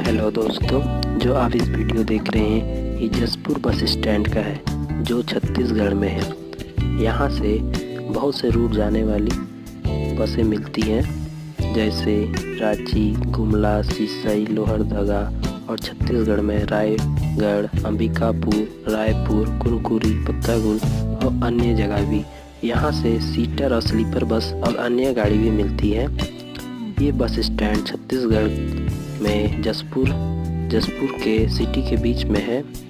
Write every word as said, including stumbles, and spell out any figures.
Hello दोस्तों, जो आप इस वीडियो देख रहे हैं ये जसपुर बस स्टैंड का है जो छत्तीसगढ़ में है। यहाँ से बहुत से रूट जाने वाली बसें मिलती हैं, जैसे रांची, गुमला, सिसई, लोहरदगा और छत्तीसगढ़ में रायगढ़, अंबिकापुर, रायपुर, कुनकुरी, पत्तागुल और अन्य जगह भी। यहाँ से सीटर और स्लीपर बस और अन्य गाड़ी भी मिलती है। ये बस स्टैंड छत्तीसगढ़ में जसपुर जसपुर के सिटी के बीच में है।